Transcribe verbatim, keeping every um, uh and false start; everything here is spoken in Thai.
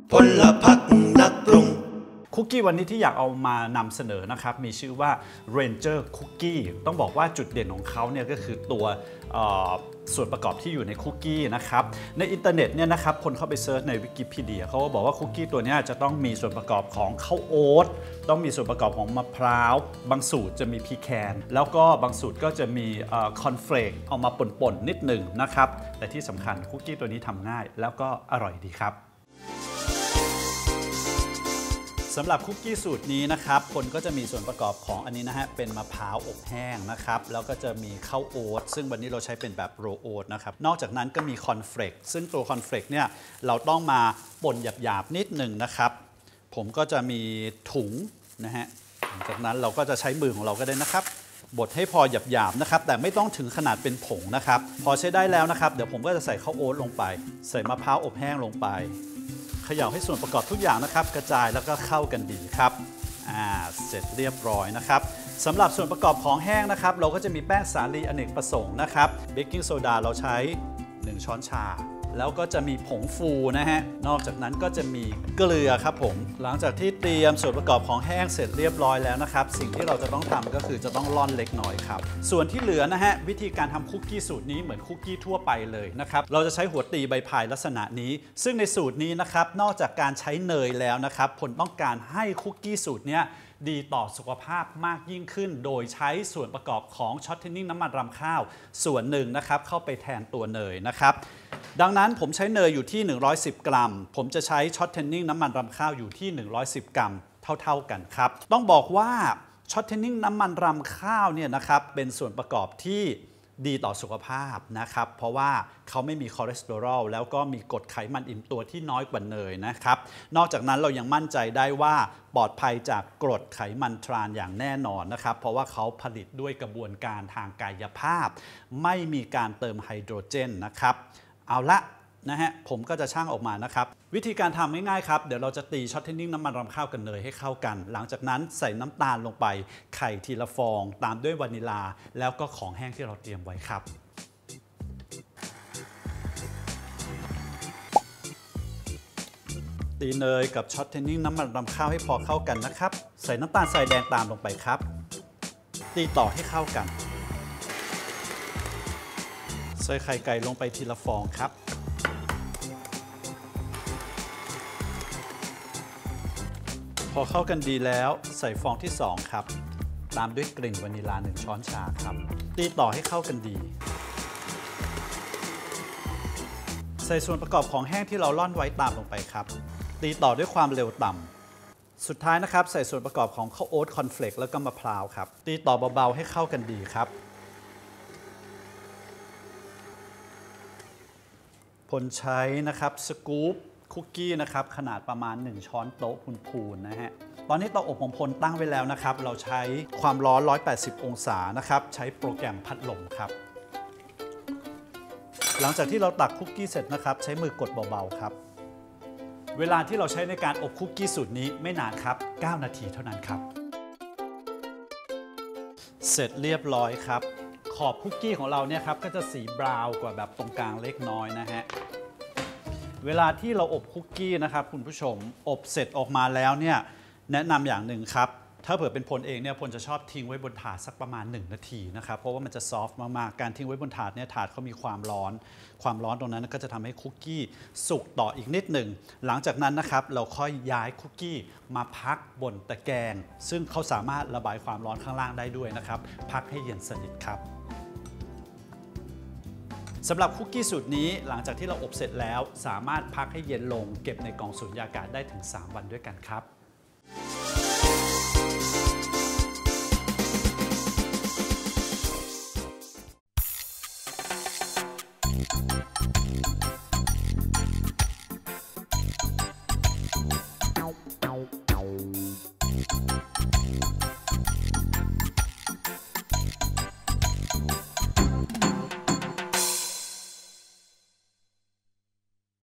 พลพรรคนักปรุงคุกกี้วันนี้ที่อยากเอามานำเสนอนะครับมีชื่อว่า Ranger Cookie ต้องบอกว่าจุดเด่นของเขาเนี่ยก็คือตัวส่วนประกอบที่อยู่ในคุกกี้นะครับในอินเทอร์เน็ตเนี่ยนะครับคนเข้าไปเซิร์ชในวิกิพีเดียเขาก็บอกว่าคุกกี้ตัวนี้จะต้องมีส่วนประกอบของข้าวโอ๊ตต้องมีส่วนประกอบของมะพร้าวบางสูตรจะมีพีแคนแล้วก็บางสูตรก็จะมีคอนเฟลกเอามาป่นๆนิดหนึ่งนะครับแต่ที่สำคัญคุกกี้ตัวนี้ทำง่ายแล้วก็อร่อยดีครับสำหรับคุกกี้สูตรนี้นะครับคนก็จะมีส่วนประกอบของอันนี้นะฮะเป็นมะพร้าวอบแห้งนะครับแล้วก็จะมีข้าวโอ๊ตซึ่งวันนี้เราใช้เป็นแบบโรโอ๊ตนะครับนอกจากนั้นก็มีคอนเฟลกซึ่งตัวคอนเฟลกเนี่ยเราต้องมาป่นหยาบๆนิดหนึ่งนะครับผมก็จะมีถุงนะฮะจากนั้นเราก็จะใช้มือของเราก็ได้นะครับบดให้พอหยาบๆนะครับแต่ไม่ต้องถึงขนาดเป็นผงนะครับพอใช้ได้แล้วนะครับเดี๋ยวผมก็จะใส่ข้าวโอ๊ตลงไปใส่มะพร้าวอบแห้งลงไปเขย่าให้ส่วนประกอบทุกอย่างนะครับกระจายแล้วก็เข้ากันดีครับอ่าเสร็จเรียบร้อยนะครับสำหรับส่วนประกอบของแห้งนะครับเราก็จะมีแป้งสาลีอเนกประสงค์นะครับเบกกิ้งโซดาเราใช้หนึ่งช้อนชาแล้วก็จะมีผงฟูนะฮะนอกจากนั้นก็จะมีเกลือครับผมหลังจากที่เตรียมส่วนประกอบของแห้งเสร็จเรียบร้อยแล้วนะครับสิ่งที่เราจะต้องทำก็คือจะต้องร่อนเล็กน้อยครับส่วนที่เหลือนะฮะวิธีการทำคุกกี้สูตรนี้เหมือนคุกกี้ทั่วไปเลยนะครับเราจะใช้หัวตีใบพายลักษณะนี้ซึ่งในสูตรนี้นะครับนอกจากการใช้เนยแล้วนะครับผลต้องการให้คุกกี้สูตรนี้ดีต่อสุขภาพมากยิ่งขึ้นโดยใช้ส่วนประกอบของช็อตเทนนิ่งน้ำมันรำข้าวส่วนหนึ่งนะครับเข้าไปแทนตัวเนยนะครับดังนั้นผมใช้เนยอยู่ที่หนึ่งร้อยสิบกรัมผมจะใช้ช็อตเทนนิ่งน้ำมันรำข้าวอยู่ที่หนึ่งร้อยสิบกรัมเท่าๆกันครับต้องบอกว่าช็อตเทนนิ่งน้ำมันรำข้าวเนี่ยนะครับเป็นส่วนประกอบที่ดีต่อสุขภาพนะครับเพราะว่าเขาไม่มีคอเลสเตอรอลแล้วก็มีกรดไขมันอิ่มตัวที่น้อยกว่าเนยนะครับนอกจากนั้นเรายังมั่นใจได้ว่าปลอดภัยจากกรดไขมันทรานอย่างแน่นอนนะครับเพราะว่าเขาผลิตด้วยกระบวนการทางกายภาพไม่มีการเติมไฮโดรเจนนะครับเอาละนะฮะผมก็จะชั่งออกมานะครับวิธีการทำง่ายๆครับเดี๋ยวเราจะตีช็อตเทนนิ่งน้ำมันรำข้าวกับเนยให้เข้ากันหลังจากนั้นใส่น้ำตาลลงไปไข่ทีละฟองตามด้วยวานิลาแล้วก็ของแห้งที่เราเตรียมไว้ครับตีเนยกับช็อตเทนนิ่งน้ำมันรำข้าวให้พอเข้ากันนะครับใส่น้ำตาลทรายแดงตามลงไปครับตีต่อให้เข้ากันใส่ไข่ไก่ลงไปทีละฟองครับพอเข้ากันดีแล้วใส่ฟองที่สองครับตามด้วยกลิ่นวานิลาหนึ่งช้อนชาครับตีต่อให้เข้ากันดีใส่ส่วนประกอบของแห้งที่เราร่อนไว้ตามลงไปครับตีต่อด้วยความเร็วต่ำสุดท้ายนะครับใส่ส่วนประกอบของข้าวโอ๊ตคอนเฟลกแล้วก็มะพร้าวครับตีต่อเบาๆให้เข้ากันดีครับผลใช้นะครับสกู๊ปคุกกี้นะครับขนาดประมาณหนึ่งช้อนโต๊ะพูนๆนะฮะตอนนี้เตาอบของพลตั้งไว้แล้วนะครับเราใช้ความร้อนหนึ่งร้อยแปดสิบองศานะครับใช้โปรแกรมพัดลมครับหลังจากที่เราตักคุกกี้เสร็จนะครับใช้มือกดเบาๆครับเวลาที่เราใช้ในการอบคุกกี้สูตรนี้ไม่นานครับเก้านาทีเท่านั้นครับเสร็จเรียบร้อยครับขอบคุกกี้ของเราเนี่ยครับก็จะสีบราวน์กว่าแบบตรงกลางเล็กน้อยนะฮะเวลาที่เราอบคุกกี้นะครับคุณผู้ชมอบเสร็จออกมาแล้วเนี่ยแนะนำอย่างหนึ่งครับถ้าเผื่อเป็นพลเองเนี่ยพลจะชอบทิ้งไว้บนถาดสักประมาณหนึ่งนาทีนะครับเพราะว่ามันจะซอฟต์มากๆการทิ้งไว้บนถาดเนี่ยถาดเขามีความร้อนความร้อนตรงนั้นก็จะทำให้คุกกี้สุกต่ออีกนิดหนึ่งหลังจากนั้นนะครับเราค่อยย้ายคุกกี้มาพักบนตะแกรงซึ่งเขาสามารถระบายความร้อนข้างล่างได้ด้วยนะครับพักให้เย็นสนิทครับสำหรับคุกกี้สูตรนี้หลังจากที่เราอบเสร็จแล้วสามารถพักให้เย็นลงเก็บในกล่องสุญญากาศได้ถึงสามวันด้วยกันครับ